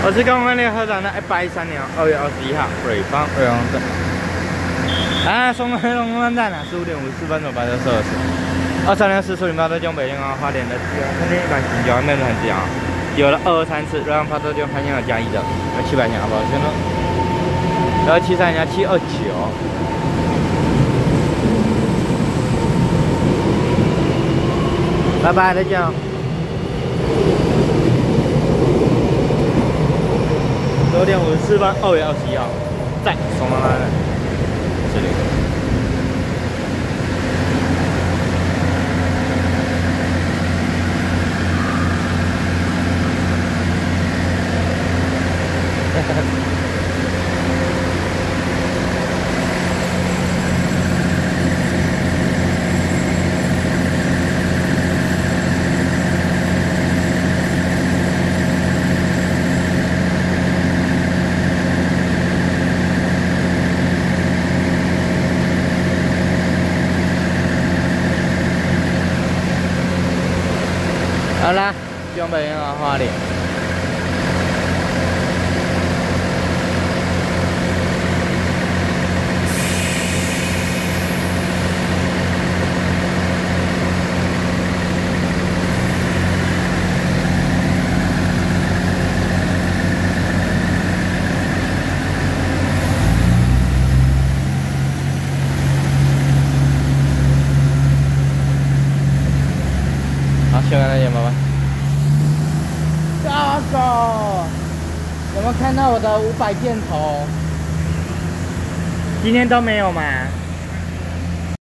我是刚刚那个合掌的113年2月21号，北方瑞阳站。啊，松安龙山站啊，15点54分左右到12时。23年4处0到中北京花莲的肯定一般新交面很讲，有了223次，瑞阳发车就还想要加1的，有700年好不好？先然后73加729。 拜拜，再见。9点54分，2月21号，在松安站这里。好啦，江北人啊，花莲。好，先看那眼，爸爸。 大狗，有没有看到我的500片头？今天都没有吗？